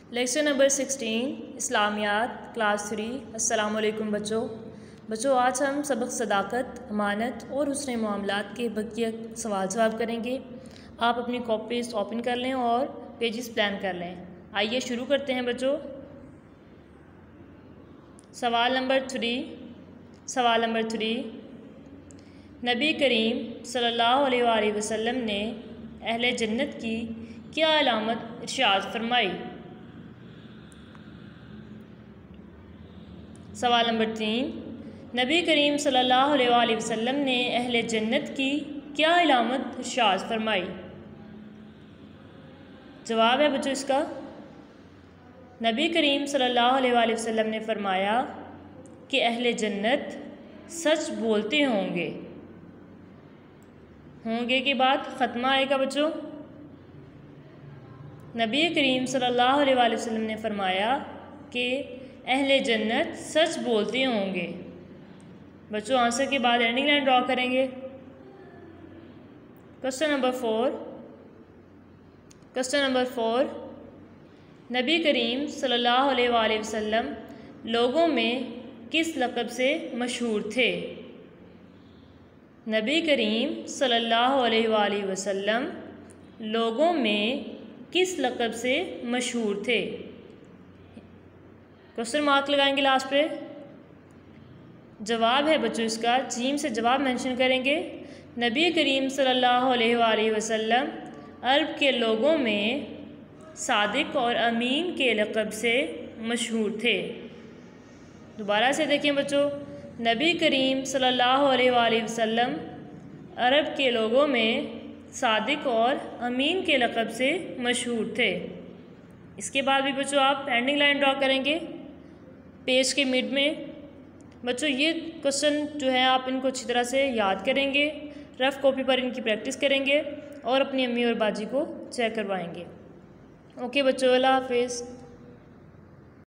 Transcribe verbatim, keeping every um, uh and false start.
Lecture number sixteen इस्लामियात class three. अस्सलाम वालेकुम बच्चों बच्चों आज हम सबक सदाकत, अमानत और हुस्न मामलात के बकिया सवाल जवाब करेंगे। आप अपनी कॉपीज ओपन कर लें और पेजेस प्लान कर लें। आइए शुरू करते हैं बच्चों। सवाल नंबर थ्री सवाल नंबर थ्री नबी करीम सल्लल्लाहु अलैहि वसल्लम ने अहले जन्नत की क्या अलामत इरशाद फरमाई। सवाल नंबर तीन नबी करीम सल्लल्लाहु अलैहि वसल्लम ने अहले जन्नत की क्या अलामत इरशाद फरमाई। जवाब है बच्चों इसका, नबी करीम सल्लल्लाहु अलैहि वसल्लम ने फरमाया कि अहले जन्नत सच बोलते होंगे। होंगे के बाद ख़त्मा आएगा बच्चों। नबी करीम सल्लल्लाहु अलैहि वसल्लम ने फरमाया कि अहले जन्नत सच बोलते होंगे। बच्चों आंसर के बाद एंडिंग लाइन ड्रॉ करेंगे। Question number four question number four नबी करीम सल्लल्लाहु अलैहि वसल्लम लोगों में किस लक़ब से मशहूर थे। नबी करीम सल्लल्लाहु अलैहि वसल्लम लोगों में किस लक़ब से मशहूर थे। क्वेश्चन मार्क लगाएंगे लास्ट पे। जवाब है बच्चों इसका, जीम से जवाब मेंशन करेंगे। नबी करीम सल्लल्लाहु अलैहि वसल्लम अरब के लोगों में सादिक और अमीन के लक़ब से मशहूर थे। दोबारा से देखें बच्चों, नबी करीम सल्लल्लाहु अलैहि वसल्लम अरब के लोगों में सादिक और अमीन के लक़ब से मशहूर थे। इसके बाद भी बच्चों आप एंडिंग लाइन ड्रॉ करेंगे पेज के मिड में। बच्चों ये क्वेश्चन जो है आप इनको अच्छी तरह से याद करेंगे, रफ़ कॉपी पर इनकी प्रैक्टिस करेंगे और अपनी अम्मी और बाजी को चेक करवाएंगे। ओके बच्चों, अल्लाह हाफिज़।